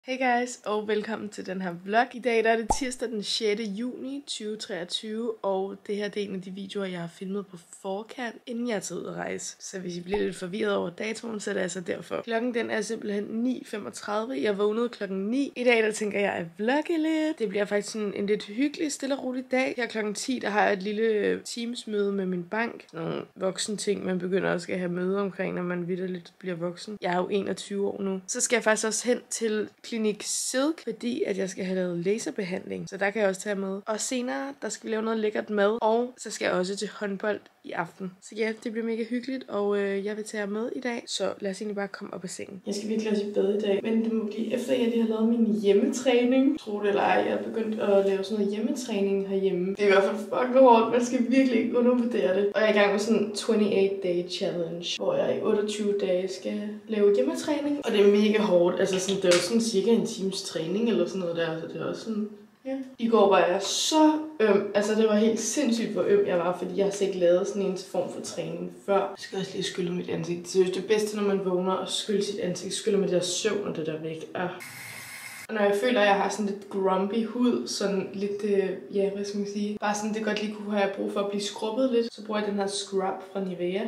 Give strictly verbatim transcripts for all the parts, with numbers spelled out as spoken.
Hey guys, og velkommen til den her vlog. I dag der er det tirsdag den sjette juni to tusind og treogtyve, og det her det er en af de videoer, jeg har filmet på forkant, inden jeg tager ud at rejse. Så hvis I bliver lidt forvirret over datoen, så er det altså derfor. Klokken den er simpelthen ni femogtredive. Jeg vågnede klokken ni. I dag der tænker jeg at vlogge lidt. Det bliver faktisk en, en lidt hyggelig, stille og rolig dag. Her klokken ti, der har jeg et lille Teams-møde med min bank. Nogle voksen ting, man begynder også at have møder omkring, når man vitterligt bliver voksen. Jeg er jo enogtyve år nu. Så skal jeg faktisk også hen til Klinik Silk, fordi at jeg skal have lavet laserbehandling. Så der kan jeg også tage med. Og senere, der skal vi lave noget lækkert mad. Og så skal jeg også til håndbold i aften. Så ja, det bliver mega hyggeligt, og øh, jeg vil tage jer med i dag. Så lad os egentlig bare komme op af sengen. Jeg skal virkelig også i bad i dag, men det må blive efter, jeg lige har lavet min hjemmetræning. Tro det eller ej, jeg er begyndt at lave sådan noget hjemmetræning herhjemme. Det er i hvert fald fucking hårdt, man skal virkelig ikke undervurdere det. Og jeg er i gang med sådan en otteogtyve day challenge, hvor jeg i otteogtyve dage skal lave hjemmetræning. Og det er mega hårdt, altså sådan, det er jo sådan cirka en times træning eller sådan noget der, så det er også sådan... Ja. I går var jeg så øm, altså det var helt sindssygt hvor øm jeg var, fordi jeg har slet ikke lavet sådan en form for træning før. Jeg skal også lige skylle mit ansigt. Det er det bedste, når man vågner og skylle sit ansigt, skyller med det der søvn og det der væk. Ah. Og når jeg føler, at jeg har sådan lidt grumpy hud, sådan lidt, øh, ja, hvad skal man sige, bare sådan det godt lige kunne have brug for at blive skrubbet lidt, så bruger jeg den her scrub fra Nivea.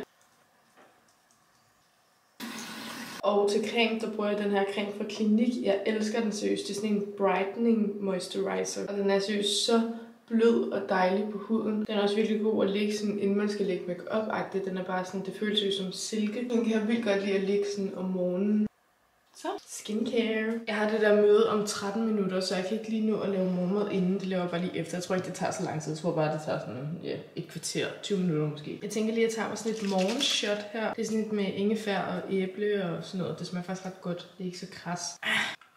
Og til creme, der bruger jeg den her creme fra Klinik. Jeg elsker den seriøst. Det er sådan en brightening moisturizer. Og den er seriøst så blød og dejlig på huden. Den er også virkelig god at lægge sådan, inden man skal lægge make-up-agtigt. Den er bare sådan, det føles jo som silke. Den kan jeg vildt godt lide at lægge sådan om morgenen. Så, skincare. Jeg har det der møde om tretten minutter, så jeg kan ikke lige nå at lave morgenmad inden. Det laver jeg bare lige efter. Jeg tror ikke, det tager så lang tid. Jeg tror bare, det tager sådan ja, et kvarter, tyve minutter måske. Jeg tænker lige, at jeg tager mig sådan et morgenshot her. Det er sådan lidt med ingefær og æble og sådan noget. Det smager faktisk ret godt. Det er ikke så kras. Ah.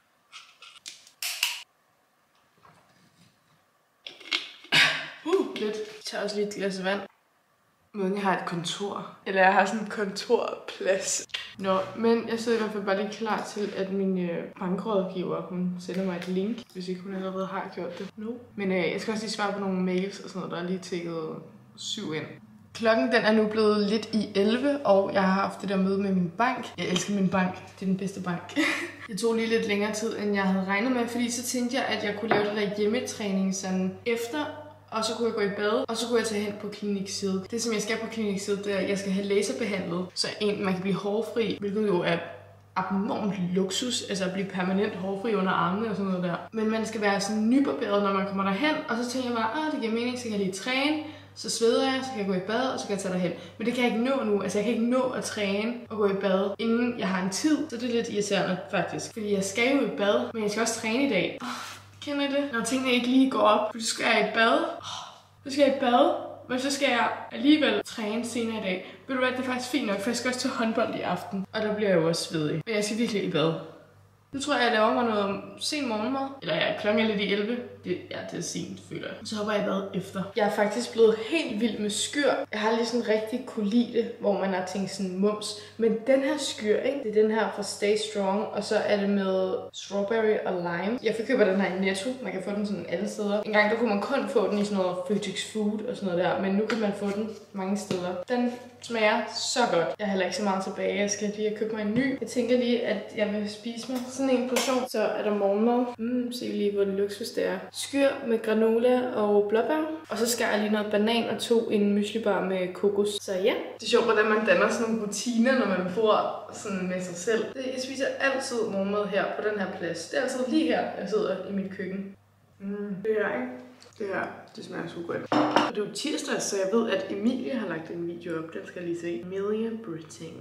Uh, lidt. Jeg tager også lige et glas vand. Måden jeg har et kontor. Eller jeg har sådan en kontorplads. Nå, men jeg sidder i hvert fald bare lige klar til, at min øh, bankrådgiver, hun sender mig et link, hvis ikke hun allerede har gjort det. No. Men øh, jeg skal også lige svare på nogle mails og sådan noget, der er lige tækket syv ind. Klokken den er nu blevet lidt i elleve, og jeg har haft det der møde med min bank. Jeg elsker min bank. Det er den bedste bank. Det tog lige lidt længere tid, end jeg havde regnet med, fordi så tænkte jeg, at jeg kunne lave det der hjemmetræning sådan efter. Og så kunne jeg gå i bad, og så kunne jeg tage hen på Klinik Silk. Det som jeg skal på Klinik Silk, det er, at jeg skal have laserbehandlet, så en, man kan blive hårfri, hvilket jo er abnormt luksus, altså at blive permanent hårfri under armene og sådan noget der. Men man skal være sådan nybarberet, når man kommer derhen, og så tænker jeg bare, ah, det giver mening, så kan jeg lige træne, så sveder jeg, så kan jeg gå i bad, og så kan jeg tage derhen. Men det kan jeg ikke nå nu, altså jeg kan ikke nå at træne og gå i bad, inden jeg har en tid, så det er lidt irriterende faktisk. Fordi jeg skal jo i bad, men jeg skal også træne i dag. Kender I det? Når tingene ikke lige går op, så skal jeg i bad. Så skal jeg i bad, men så skal jeg alligevel træne senere i dag. Ved du hvad, det er faktisk fint nok, for jeg skal også til håndbold i aften. Og der bliver jeg jo også svedig. Men jeg skal virkelig i bad. Nu tror jeg, jeg laver mig noget sen morgenmad. Eller ja, klokken er lidt i elleve. Det, ja, det er sent, føler jeg. Så hopper jeg i bad efter. Jeg er faktisk blevet helt vild med skyr. Jeg har lige sådan rigtig kunne lide det, hvor man har tænkt sådan mums. Men den her skyr, ikke? Det er den her fra Stay Strong. Og så er det med strawberry og lime. Jeg køber den her i Netto. Man kan få den sådan alle steder. En gang der kunne man kun få den i sådan noget Føtex Food og sådan noget der. Men nu kan man få den mange steder. Den smager så godt. Jeg har heller ikke så meget tilbage. Jeg skal lige købe mig en ny. Jeg tænker lige, at jeg vil spise mig sådan en portion. Så er der morgenmad. Mm, se lige, hvor luksus det er. Skyr med granola og blåbær. Og så skal jeg lige noget banan og to en myslibar med kokos. Så ja. Det er sjovt, hvordan man danner sådan nogle rutiner, når man bor sådan med sig selv. Jeg spiser altid morgenmad her på den her plads. Det er altid lige her, jeg sidder i mit køkken. Mm. Det her, ikke? Det her, det smager så godt. Og det er jo tirsdag, så jeg ved, at Emilie har lagt en video op. Den skal jeg lige se. Emilia Britting.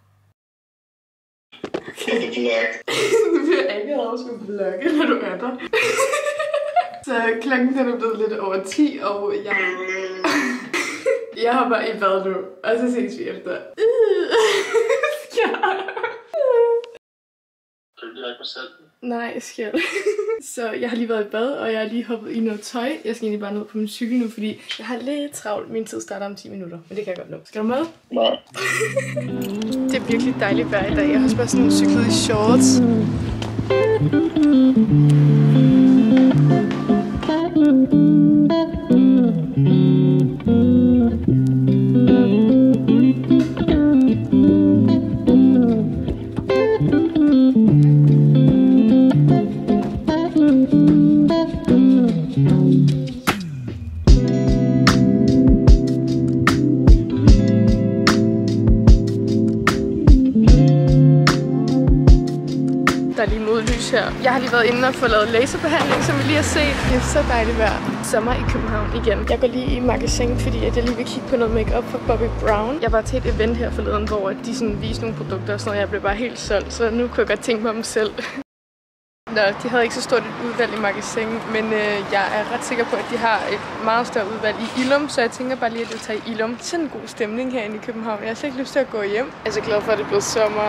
Okay. Du bliver ikke at skulle vlogge, når du er der. Så klokken den er blevet lidt over ti, og jeg... Jeg hopper i bad nu, og så ses vi efter. Kan du ikke på salten? Nej, jeg skal. Så jeg har lige været i bad, og jeg har lige hoppet i noget tøj. Jeg skal egentlig bare ned på min cykel nu, fordi jeg har lidt travlt. Min tid starter om ti minutter, men det kan jeg godt nå. Skal du med? Nej. Det er virkelig dejligt vejr i dag. Jeg har også bare sådan cyklet i shorts. lys her. Jeg har lige været inde og få lavet laserbehandling, som vi lige har set. Det er så dejligt vejr. Sommer i København igen. Jeg går lige i magasin, fordi at jeg lige vil kigge på noget makeup fra Bobbi Brown. Jeg var til et event her forleden, hvor de sådan viste nogle produkter og sådan noget. Jeg blev bare helt solgt, så nu kunne jeg godt tænke mig dem selv. Nå, de havde ikke så stort et udvalg i magasin, men øh, jeg er ret sikker på, at de har et meget større udvalg i Illum, så jeg tænker bare lige, at jeg tager i Illum. Sådan en god stemning herinde i København. Jeg har slet ikke lyst til at gå hjem. Jeg er så glad for, at det er blevet sommer.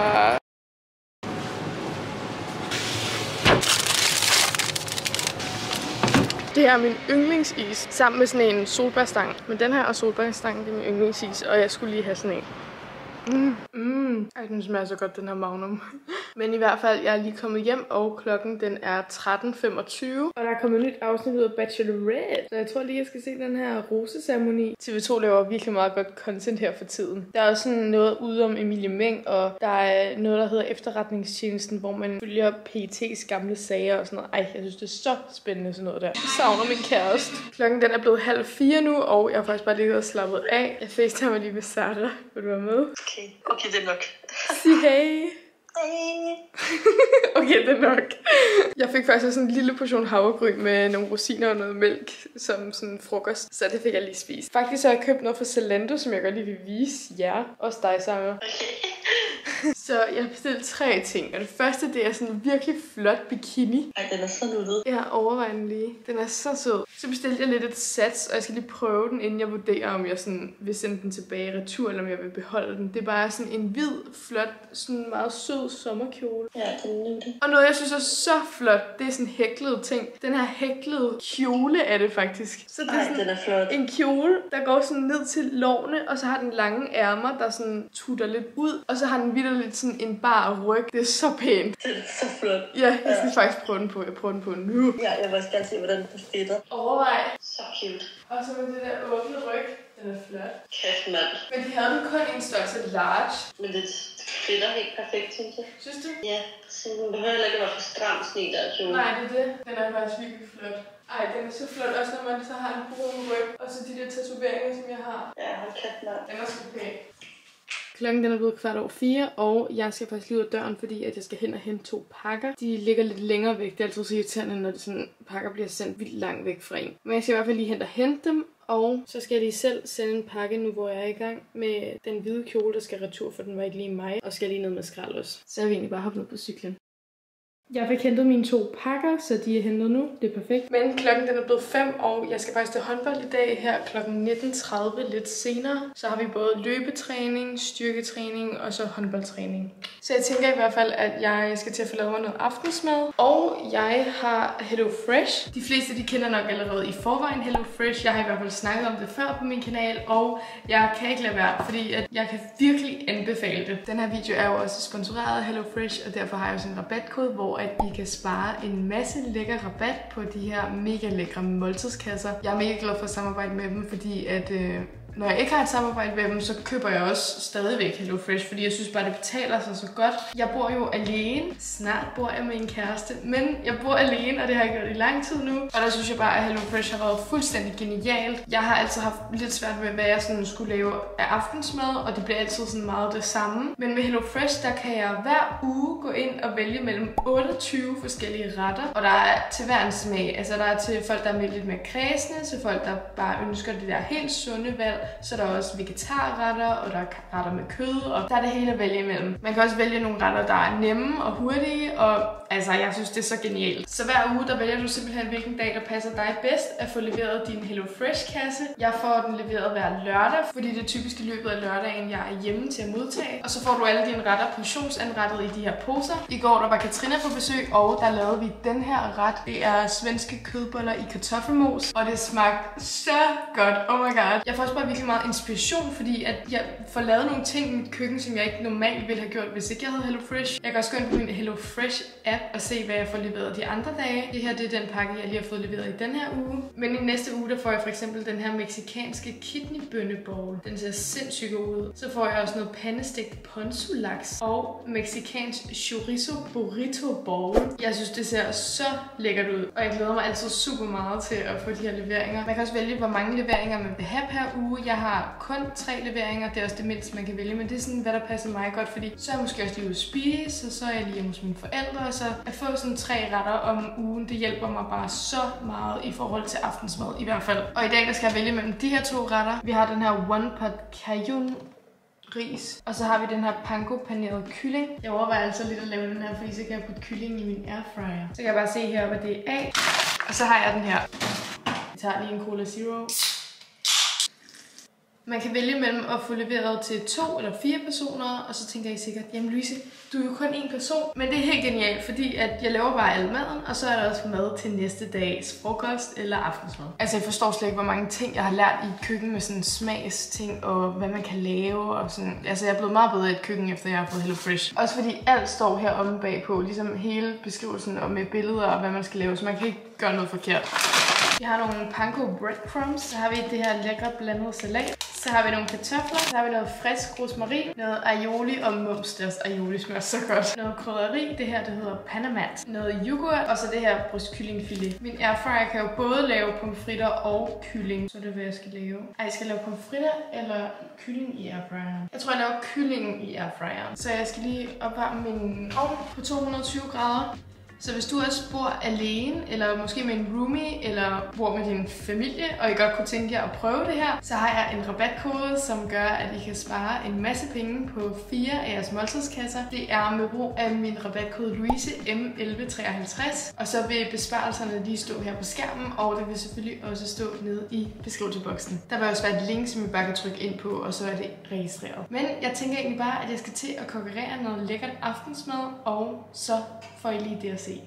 Det her er min yndlingsis, sammen med sådan en solbærstang. Men den her og solbærstangen, det er min yndlingsis, og jeg skulle lige have sådan en. Mm. Mm. Ej, den smager så godt, den her Magnum. Men i hvert fald, jeg er lige kommet hjem, og klokken den er tretten femogtyve. Og der er kommet et nyt afsnit ud af Bachelorette. Så jeg tror lige, jeg skal se den her roseceremoni. T V to laver virkelig meget godt content her for tiden. Der er også sådan noget ude om Emilie Meng, og der er noget, der hedder Efterretningstjenesten, hvor man følger P E T's gamle sager og sådan noget. Ej, jeg synes, det er så spændende sådan noget der. Jeg savner min kæreste. Klokken den er blevet halv fire nu, og jeg har faktisk bare ligget og slappet af. Jeg facetimer lige med Sarah. Vil du være med? Okay, okay, det er nok. Sig hey. Hey. Okay, det er nok. Jeg fik faktisk sådan en lille portion havregryn med nogle rosiner og noget mælk som sådan frokost, så det fik jeg lige spist. Faktisk har jeg købt noget fra Zalando, som jeg godt lige vil vise jer. Også dig, Sarah. Okay. Så jeg har bestilt tre ting, og det første, det er sådan en virkelig flot bikini. Ej, den er så nuttet. Jeg overvejer den lige. Den er så sød. Så bestilte jeg lidt et sats, og jeg skal lige prøve den, inden jeg vurderer, om jeg sådan vil sende den tilbage i retur, eller om jeg vil beholde den. Det er bare sådan en hvid, flot, sådan meget sød sommerkjole. Ja, den er nuttet. Og noget, jeg synes er så flot, det er sådan hæklede ting. Den her hæklede kjole er det faktisk. Så det er Ej, sådan den er flot. en kjole, der går sådan ned til lårene, og så har den lange ærmer, der sådan tutter lidt ud, og så har den vitterligt sådan en bar ryg. Det er så pænt. Den er så flot. Ja, jeg skal ja. faktisk prøve den på. Jeg prøver den på nu. Ja, jeg vil også gerne se, hvordan den fitter. Overvej. Så cute. Og så med det der åbne ryg. Den er flot. Kæft, mand. Men de havde den kun i en størrelse large. Men det fitter helt perfekt, synes jeg. Synes du? Ja, så den behøver heller ikke at være for stram sådan en der kjole. Nej, det er det. Den er faktisk virkelig flot. Ej, den er så flot, også når man så har en brun ryg. Og så de der tatoveringer, som jeg har. Ja, hold kæft, mand. Den er så pæn. Klokken den er blevet kvart over fire, og jeg skal faktisk lige ud af døren, fordi at jeg skal hen og hente to pakker. De ligger lidt længere væk. Det er altid så irriterende, når det sådan, pakker bliver sendt vildt langt væk fra en. Men jeg skal i hvert fald lige hen og hente dem, og så skal jeg lige selv sende en pakke nu, hvor jeg er i gang med den hvide kjole, der skal retur, for den var ikke lige mig, og skal lige ned med skrald også. Så jeg vil egentlig bare hoppe ned på cyklen. Jeg fik hentet mine to pakker, så de er hentet nu. Det er perfekt. Men klokken den er blevet fem, og jeg skal faktisk til håndbold i dag her klokken nitten tredive lidt senere. Så har vi både løbetræning, styrketræning og så håndboldtræning. Så jeg tænker i hvert fald, at jeg skal til at få lavet mig noget aftensmad. Og jeg har Hello Fresh. De fleste de kender nok allerede i forvejen Hello Fresh. Jeg har i hvert fald snakket om det før på min kanal, og jeg kan ikke lade være, fordi at jeg kan virkelig anbefale det. Den her video er jo også sponsoreret af Hello Fresh, og derfor har jeg også en rabatkode, hvor at I kan spare en masse lækker rabat på de her mega lækre måltidskasser. Jeg er mega glad for at samarbejde med dem, fordi at øh, når jeg ikke har et samarbejde med dem, så køber jeg også stadigvæk Hello Fresh, fordi jeg synes bare, det betaler sig så godt. Jeg bor jo alene. Snart bor jeg med en kæreste, men jeg bor alene, og det har jeg gjort i lang tid nu. Og der synes jeg bare, at Hello Fresh har været fuldstændig genialt. Jeg har altid haft lidt svært med, hvad jeg sådan skulle lave af aftensmad, og det bliver altid sådan meget det samme. Men med Hello Fresh, der kan jeg hver uge gå ind og vælge mellem otteogtyve forskellige retter, og der er til hver en smag. Altså der er til folk, der er lidt mere kræsne, til folk, der bare ønsker det der helt sunde valg. Så der er også vegetarretter, og der er retter med kød, og der er det hele at vælge imellem. Man kan også vælge nogle retter, der er nemme og hurtige, og altså, jeg synes, det er så genialt. Så hver uge, der vælger du simpelthen, hvilken dag, der passer dig bedst at få leveret din Hello Fresh-kasse. Jeg får den leveret hver lørdag, fordi det er typisk i løbet af lørdagen, jeg er hjemme til at modtage. Og så får du alle dine retter portionsanrettet i de her poser. I går, der var Katrina på besøg, og der lavede vi den her ret. Det er svenske kødboller i kartoffelmos, og det smagte så godt. Oh my god. Jeg får også bare virkelig meget inspiration, fordi at jeg får lavet nogle ting i mit køkken, som jeg ikke normalt ville have gjort, hvis ikke jeg havde Hello Fresh. Jeg kan også gå ind på min Hello Fresh app og se, hvad jeg får leveret de andre dage. Det her, det er den pakke, jeg lige har fået leveret i den her uge. Men i næste uge, der får jeg for eksempel den her mexikanske kidneybønnebowl. Den ser sindssygt god ud. Så får jeg også noget pandestegt ponzu-laks og mexikansk chorizo burrito bowl. Jeg synes, det ser så lækkert ud, og jeg glæder mig altid super meget til at få de her leveringer. Man kan også vælge, hvor mange leveringer man vil have per uge. Jeg har kun tre leveringer, det er også det mindste, man kan vælge, men det er sådan, hvad der passer mig godt, fordi så er jeg måske også lige ude at spise, og så er jeg lige hjemme hos mine forældre, og så at få sådan tre retter om ugen, det hjælper mig bare så meget i forhold til aftensmad i hvert fald. Og i dag der skal jeg vælge mellem de her to retter. Vi har den her One Pot Cajun ris, og så har vi den her panko paneret kylling. Jeg overvejer altså lidt at lave den her, fordi så kan jeg putte kylling i min airfryer. Så kan jeg bare se heroppe, hvad det er af. Og så har jeg den her. Jeg tager lige en Cola Zero. Man kan vælge mellem at få leveret til to eller fire personer, og så tænker jeg sikkert, jamen Louise, du er jo kun én person. Men det er helt genialt, fordi at jeg laver bare al maden, og så er der også mad til næste dags frokost eller aftensmad. Altså jeg forstår slet ikke, hvor mange ting jeg har lært i køkken med sådan smagsting og hvad man kan lave og sådan. Altså jeg er blevet meget bedre i et køkken, efter jeg har fået HelloFresh. Også fordi alt står her omme bagpå, ligesom hele beskrivelsen og med billeder og hvad man skal lave, så man kan ikke gøre noget forkert. Vi har nogle panko breadcrumbs, så har vi det her lækre blandede salat. Så har vi nogle kartofler, så har vi noget frisk rosmarin, noget aioli og mums, deres aioli smager så godt. Noget krydderi, det her det hedder panamat. Noget yoghurt, og så det her brystkyllingfilet. Min airfryer kan jo både lave pomfritter og kylling, så det er hvad jeg skal lave. Ej, jeg skal lave pomfritter eller kylling i airfryeren. Jeg tror jeg laver kylling i airfryeren. Så jeg skal lige opvarme min ovn på to hundrede og tyve grader. Så hvis du også bor alene, eller måske med en roomie, eller bor med din familie, og I godt kunne tænke jer at prøve det her, så har jeg en rabatkode, som gør, at I kan spare en masse penge på fire af jeres måltidskasser. Det er med brug af min rabatkode Louise M elleve treoghalvtreds, og så vil besparelserne lige stå her på skærmen, og det vil selvfølgelig også stå nede i beskrivelsesboksen. Der vil også være et link, som I bare kan trykke ind på, og så er det registreret. Men jeg tænker egentlig bare, at jeg skal til at konkurrere noget lækkert aftensmad, og så får I lige det at se.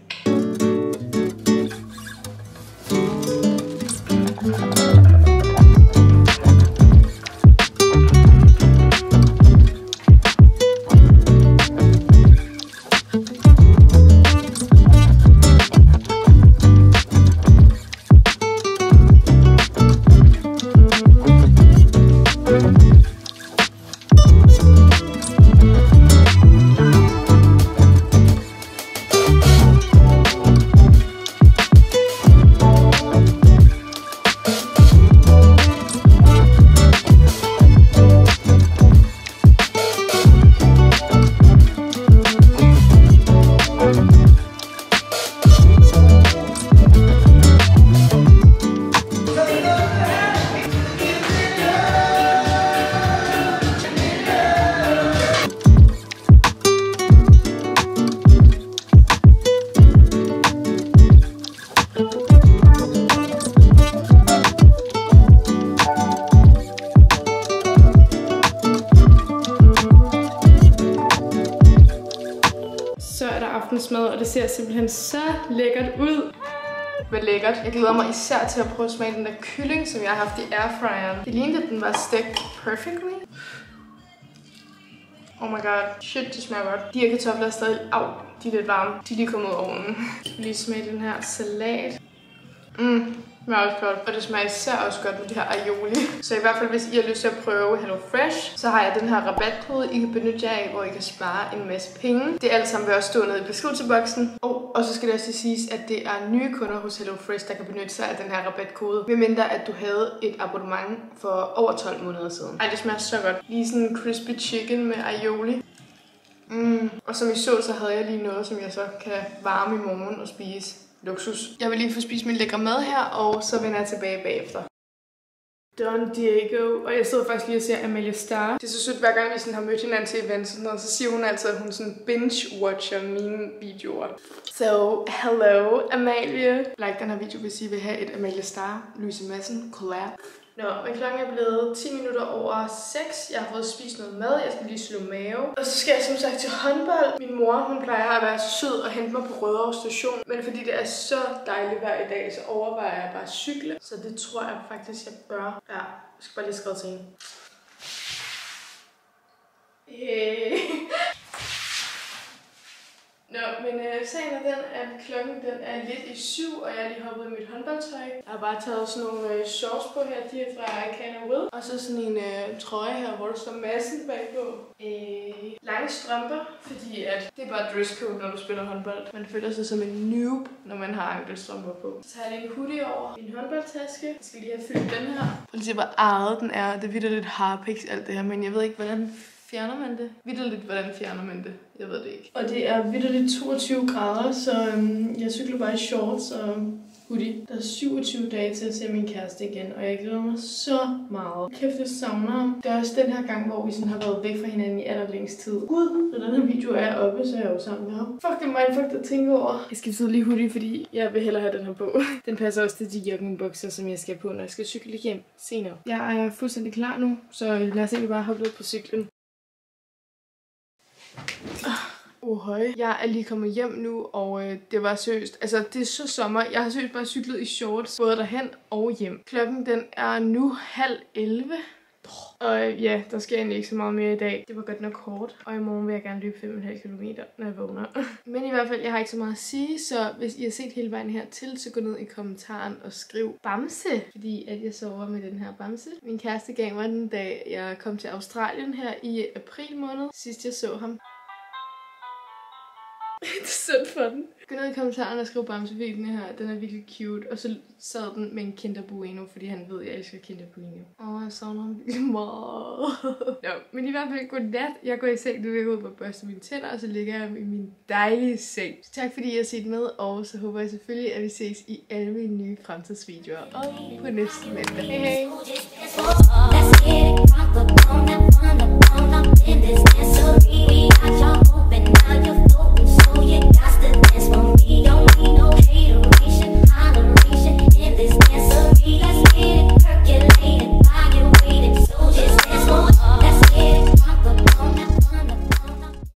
Aftensmad, og det ser simpelthen så lækkert ud. Hvor lækkert. Jeg glæder mig især til at prøve at smage den der kylling, som jeg har haft i airfryeren. Det lignede, at den var stegt perfectly. Oh my god. Shit, det smager godt. De her kartofler er stadig... Au, de er lidt varme. De er lige kommet ud af ovnen. Jeg vil lige smage den her salat. Mm. Det smager også godt, og det smager især også godt med det her aioli. Så i hvert fald, hvis I har lyst til at prøve HelloFresh, så har jeg den her rabatkode, I kan benytte jer af, hvor I kan spare en masse penge. Det er alt sammen vil også stå nede i beskrivelsesboksen. Og, og så skal det også siges, at det er nye kunder hos HelloFresh, der kan benytte sig af den her rabatkode, medmindre at du havde et abonnement for over tolv måneder siden. Ej, det smager så godt. Lige sådan en crispy chicken med aioli. Mm. Og som I så, så havde jeg lige noget, som jeg så kan varme i morgen og spise. Luksus. Jeg vil lige få spist min lækre mad her, og så vender jeg tilbage bagefter. Don Diego. Og jeg sidder faktisk lige og ser Amalie Star. Det er så sødt, hver gang vi sådan har mødt hinanden til events, sådan noget, så siger hun altid, at hun sådan binge-watcher mine videoer. So, hello Amalie. Like den her video, hvis I vil have et Amalie Star, Louise Madsen collab. Nå, men klokken er blevet ti minutter over seks. Jeg har fået spist noget mad. Jeg skal lige slå mave. Og så skal jeg som sagt til håndbold. Min mor, hun plejer at være sød og hente mig på Rødovre station. Men fordi det er så dejligt vejr i dag, så overvejer jeg bare at cykle. Så det tror jeg faktisk, jeg bør. Ja, jeg skal bare lige skrive til hende. Hey. Nå, men øh, sagen er den, at klokken den er lidt i syv, og jeg er lige hoppet i mit håndboldtøj. Jeg har bare taget sådan nogle øh, shorts på her, de er fra I Can Will. Og så sådan en øh, trøje her, hvor der står massen bagpå. Øh, lange strømper, fordi at det er bare dresscode, når du spiller håndbold. Man føler sig som en noob, når man har ankelstrømper på. Så tager jeg lige en hoodie over min håndboldtaske. Jeg skal lige have fyldt den her. Prøv lige se, hvor ejet den er. Det er lidt harpix alt det her, men jeg ved ikke, hvordan fjerner man det? Vitterligt, hvordan fjerner man det? Jeg ved det ikke. Og det er vitterligt toogtyve grader, så øhm, jeg cykler bare i shorts og hoodie. Der er syvogtyve dage til at se min kæreste igen, og jeg glæder mig så meget. Kæft, jeg savner ham. Det er også den her gang, hvor vi sådan har været væk fra hinanden i allerlængst tid. Gud, når den her video er oppe, så er jeg jo sammen med ham. Fuck, det er mindfuck at tænke over. Jeg skiftede lige hoodie, fordi jeg vil hellere have den her på. Den passer også til de joggingbukser, som jeg skal på, når jeg skal cykle hjem senere. Jeg er fuldstændig klar nu, så lad os egentlig bare hoppe lidt på cyklen. Oh, høj. Jeg er lige kommet hjem nu, og øh, det var seriøst. Altså, det er så sommer. Jeg har seriøst bare cyklet i shorts, både derhen og hjem. Klokken den er nu halv elleve. Og øh, ja, der sker egentlig ikke så meget mere i dag. Det var godt nok hårdt. Og i morgen vil jeg gerne løbe fem komma fem kilometer, når jeg vågner. Men i hvert fald, jeg har ikke så meget at sige, så hvis I har set hele vejen hertil, så gå ned i kommentaren og skriv bamse. Fordi at jeg sover med den her bamse. Min kæreste gav mig den, da jeg kom til Australien her i april måned. Sidst jeg så ham. Det er synd for den. Gå ned i kommentaren og skriv bamsevideoen her. Den er virkelig cute. Og så sad den med en Kinder Bueno, fordi han ved, at jeg elsker Kinder Bueno. Åh, jeg savner ham virkelig meget. Nå, men i hvert fald godnat. Jeg går i seng, nu vil jeg gå ud og børste mine tænder, og så ligger jeg i min dejlige seng. Så tak fordi I har set med, og så håber jeg selvfølgelig, at vi ses i alle mine nye fremtidsvideoer. Og på næste mandag. Hej hej!